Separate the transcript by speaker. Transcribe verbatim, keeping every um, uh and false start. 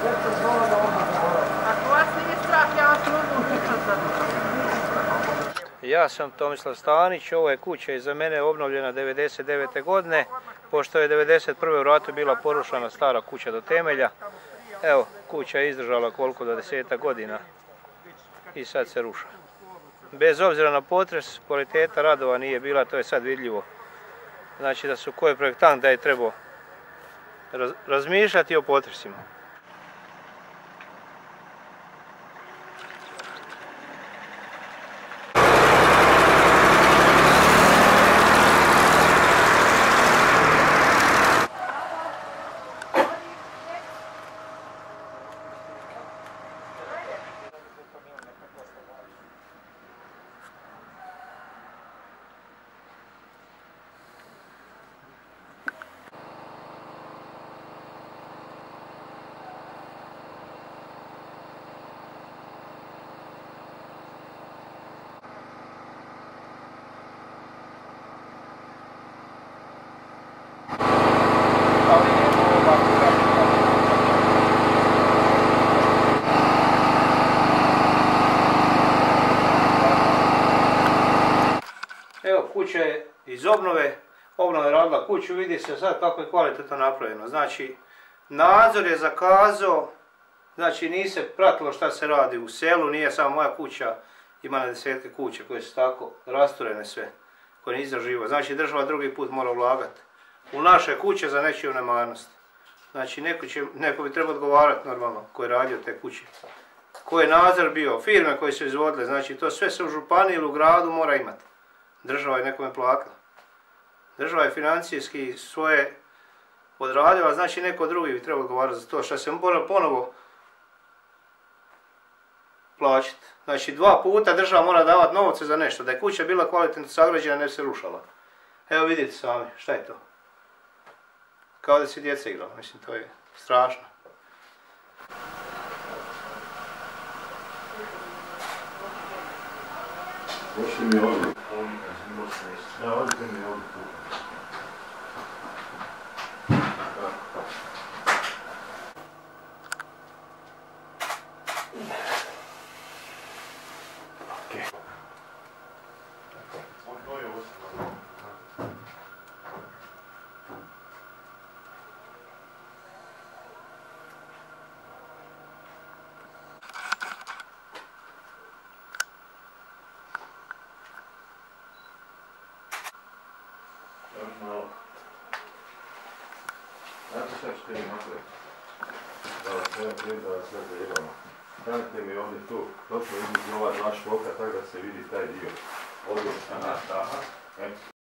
Speaker 1: Ako vas nije strah, ja vas mogu uključati.
Speaker 2: Ja sam Tomislav Stanić, ovo je kuća iza mene obnovljena devedeset devete. godine, pošto je devedeset prve u ratu bila porušena stara kuća do temelja. Evo, kuća je izdržala koliko, do desetak godina i sad se ruša. Bez obzira na potres, kvaliteta radova nije bila, to je sad vidljivo. Znači da su koji projektant da je trebao raz, razmišljati o potresima. Evo, kuća je iz obnove, obnova je radila kuću, vidi se sad kako je kvalitetno napravljeno. Znači, nadzor je zakazao, znači nije se pratilo šta se radi u selu, nije samo moja kuća, ima na desetke kuće koje su tako rasturene sve, koje nisu živo. Znači, država drugi put mora ulagati u naše kuće za nečiju nemarnost. Znači, neko, će, neko bi trebao odgovarati normalno ko je radio te kuće. Koji je nadzor bio, firme koje su izvodile, znači to sve se u županiji ili u gradu mora imati. Država je nekome plakala. Država je financijski svoje odradila, znači neko drugi bi trebao odgovarati za to što se mora ponovo plaćati. Znači dva puta država mora davati novce za nešto, da je kuća bila kvalitetno sagrađena, ne bi se rušala. Evo vidite sami, šta je to? Kao da se djeca igrala, mislim to je strašno.
Speaker 3: Došli mi ovdje. Ja, odite mi ovdje tu. Okej. To je osnovno. Malo. Znate šta ćete mi napraviti? Da vas treba prije da vas sve zajebamo. Stanite mi ovdje tu, točno između ova dva šloka, tako da se vidi taj dio. Ovdje, aha, aha.